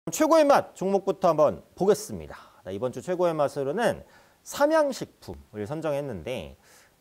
최고의 맛 종목부터 한번 보겠습니다. 이번 주 최고의 맛으로는 삼양식품을 선정했는데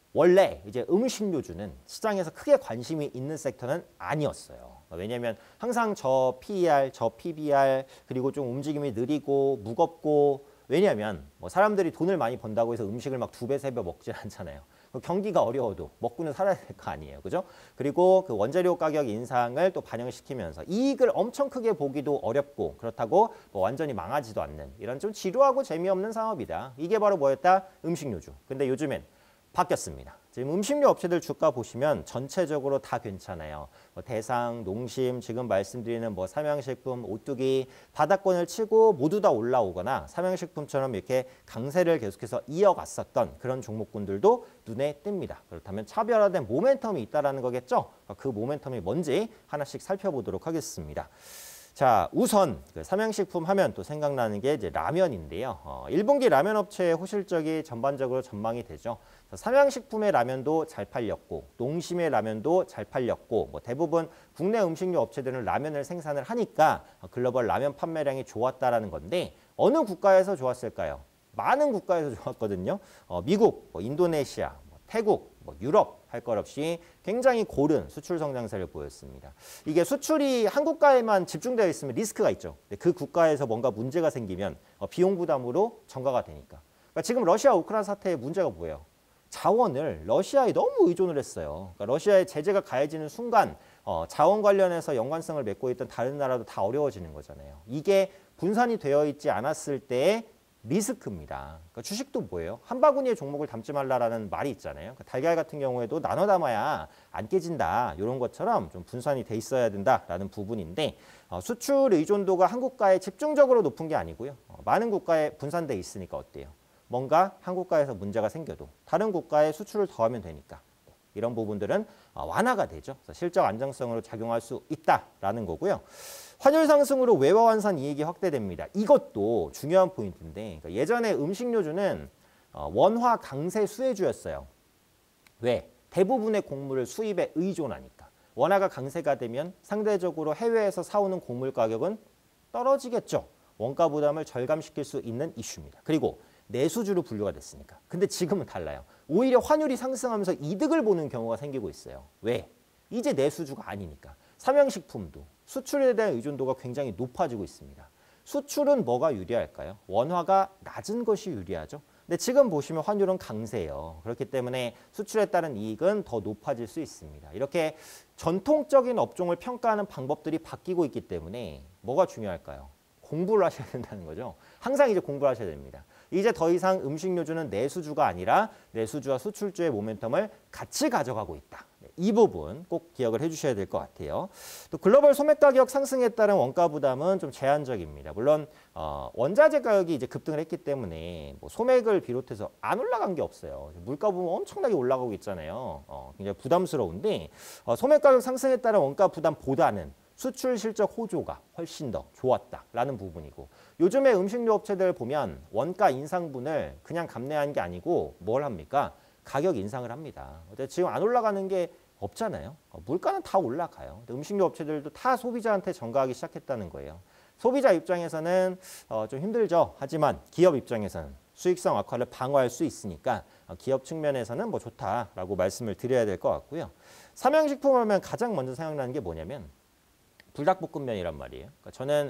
원래 이제 음식료주는 시장에서 크게 관심이 있는 섹터는 아니었어요. 왜냐하면 항상 저 PER, 저 PBR 그리고 좀 움직임이 느리고 무겁고 왜냐하면 뭐 사람들이 돈을 많이 번다고 해서 음식을 막 2배, 3배 먹질 않잖아요. 경기가 어려워도 먹고는 살아야 될 거 아니에요. 그죠? 그리고 그 원재료 가격 인상을 또 반영시키면서 이익을 엄청 크게 보기도 어렵고 그렇다고 뭐 완전히 망하지도 않는 이런 좀 지루하고 재미없는 상업이다. 이게 바로 뭐였다? 음식료주. 근데 요즘엔 바뀌었습니다. 지금 음식료 업체들 주가 보시면 전체적으로 다 괜찮아요. 뭐 대상, 농심, 지금 말씀드리는 뭐 삼양식품, 오뚜기 바닥권을 치고 모두 다 올라오거나 삼양식품처럼 이렇게 강세를 계속해서 이어갔었던 그런 종목군들도 눈에 띕니다. 그렇다면 차별화된 모멘텀이 있다는 거겠죠? 그 모멘텀이 뭔지 하나씩 살펴보도록 하겠습니다. 자, 우선 그 삼양식품 하면 또 생각나는 게 이제 라면인데요. 1분기 라면 업체의 호실적이 전반적으로 전망이 되죠. 삼양식품의 라면도 잘 팔렸고 농심의 라면도 잘 팔렸고 뭐 대부분 국내 음식료 업체들은 라면을 생산을 하니까 글로벌 라면 판매량이 좋았다라는 건데 어느 국가에서 좋았을까요? 많은 국가에서 좋았거든요. 미국, 뭐 인도네시아, 뭐 태국, 뭐 유럽 할 것 없이 굉장히 고른 수출 성장세를 보였습니다. 이게 수출이 한 국가에만 집중되어 있으면 리스크가 있죠. 근데 그 국가에서 뭔가 문제가 생기면 비용 부담으로 전가가 되니까. 그러니까 지금 러시아 우크라이나 사태의 문제가 뭐예요? 자원을 러시아에 너무 의존을 했어요. 그러니까 러시아의 제재가 가해지는 순간 자원 관련해서 연관성을 맺고 있던 다른 나라도 다 어려워지는 거잖아요. 이게 분산이 되어 있지 않았을 때의 리스크입니다. 그러니까 주식도 뭐예요? 한 바구니에 종목을 담지 말라라는 말이 있잖아요. 그러니까 달걀 같은 경우에도 나눠 담아야 안 깨진다. 이런 것처럼 좀 분산이 돼 있어야 된다라는 부분인데 수출 의존도가 한 국가에 집중적으로 높은 게 아니고요. 많은 국가에 분산돼 있으니까 어때요? 뭔가 한 국가에서 문제가 생겨도 다른 국가에 수출을 더하면 되니까 이런 부분들은 완화가 되죠. 그래서 실적 안정성으로 작용할 수 있다라는 거고요. 환율 상승으로 외화 환산 이익이 확대됩니다. 이것도 중요한 포인트인데 그러니까 예전에 음식료주는 원화 강세 수혜주였어요. 왜? 대부분의 곡물을 수입에 의존하니까. 원화가 강세가 되면 상대적으로 해외에서 사오는 곡물 가격은 떨어지겠죠. 원가 부담을 절감시킬 수 있는 이슈입니다. 그리고 내수주로 분류가 됐으니까. 근데 지금은 달라요. 오히려 환율이 상승하면서 이득을 보는 경우가 생기고 있어요. 왜? 이제 내수주가 아니니까. 삼양식품도 수출에 대한 의존도가 굉장히 높아지고 있습니다. 수출은 뭐가 유리할까요? 원화가 낮은 것이 유리하죠. 근데 지금 보시면 환율은 강세예요. 그렇기 때문에 수출에 따른 이익은 더 높아질 수 있습니다. 이렇게 전통적인 업종을 평가하는 방법들이 바뀌고 있기 때문에 뭐가 중요할까요? 공부를 하셔야 된다는 거죠. 항상 이제 공부를 하셔야 됩니다. 이제 더 이상 음식료주는 내수주가 아니라 내수주와 수출주의 모멘텀을 같이 가져가고 있다. 이 부분 꼭 기억을 해주셔야 될 것 같아요. 또 글로벌 소매 가격 상승에 따른 원가 부담은 좀 제한적입니다. 물론 원자재 가격이 이제 급등을 했기 때문에 뭐 소맥을 비롯해서 안 올라간 게 없어요. 물가 보면 엄청나게 올라가고 있잖아요. 굉장히 부담스러운데 소매 가격 상승에 따른 원가 부담보다는 수출 실적 호조가 훨씬 더 좋았다라는 부분이고 요즘에 음식료 업체들 보면 원가 인상분을 그냥 감내한 게 아니고 뭘 합니까? 가격 인상을 합니다. 지금 안 올라가는 게 없잖아요. 물가는 다 올라가요. 음식료 업체들도 다 소비자한테 전가하기 시작했다는 거예요. 소비자 입장에서는 좀 힘들죠. 하지만 기업 입장에서는 수익성 악화를 방어할 수 있으니까 기업 측면에서는 뭐 좋다라고 말씀을 드려야 될 것 같고요. 삼양식품 하면 가장 먼저 생각나는 게 뭐냐면 불닭볶음면이란 말이에요. 그러니까 저는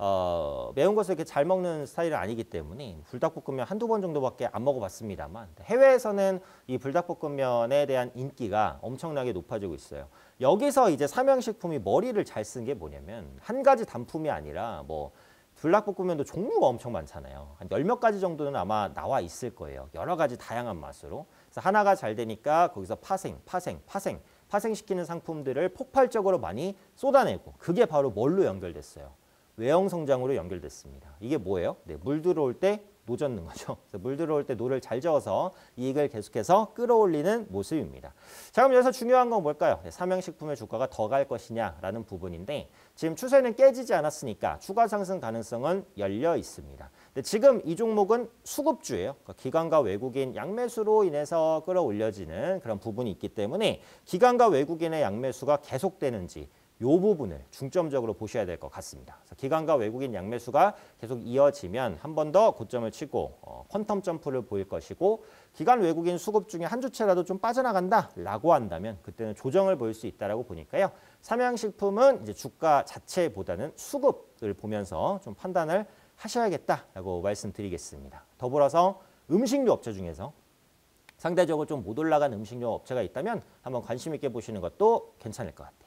매운 것을 이렇게 잘 먹는 스타일은 아니기 때문에 불닭볶음면 한두 번 정도밖에 안 먹어봤습니다만 해외에서는 이 불닭볶음면에 대한 인기가 엄청나게 높아지고 있어요. 여기서 이제 삼양식품이 머리를 잘 쓴 게 뭐냐면 한 가지 단품이 아니라 뭐 불닭볶음면도 종류가 엄청 많잖아요. 한 10몇 가지 정도는 아마 나와 있을 거예요. 여러 가지 다양한 맛으로. 그래서 하나가 잘 되니까 거기서 파생시키는 상품들을 폭발적으로 많이 쏟아내고 그게 바로 뭘로 연결됐어요? 외형 성장으로 연결됐습니다. 이게 뭐예요? 네, 물 들어올 때 노 젓는 거죠. 그래서 물 들어올 때 노를 잘 저어서 이익을 계속해서 끌어올리는 모습입니다. 자, 그럼 여기서 중요한 건 뭘까요? 네, 삼양식품의 주가가 더 갈 것이냐라는 부분인데 지금 추세는 깨지지 않았으니까 추가 상승 가능성은 열려 있습니다. 근데 지금 이 종목은 수급주예요. 그러니까 기관과 외국인 양매수로 인해서 끌어올려지는 그런 부분이 있기 때문에 기관과 외국인의 양매수가 계속되는지 부분을 중점적으로 보셔야 될 것 같습니다. 그래서 기관과 외국인 양매수가 계속 이어지면 한 번 더 고점을 치고 퀀텀 점프를 보일 것이고 기관 외국인 수급 중에 한 주체라도 좀 빠져나간다라고 한다면 그때는 조정을 보일 수 있다라고 보니까요. 삼양식품은 이제 주가 자체보다는 수급을 보면서 좀 판단을 하셔야겠다라고 말씀드리겠습니다. 더불어서 음식료 업체 중에서 상대적으로 좀 못 올라간 음식료 업체가 있다면 한번 관심 있게 보시는 것도 괜찮을 것 같아요.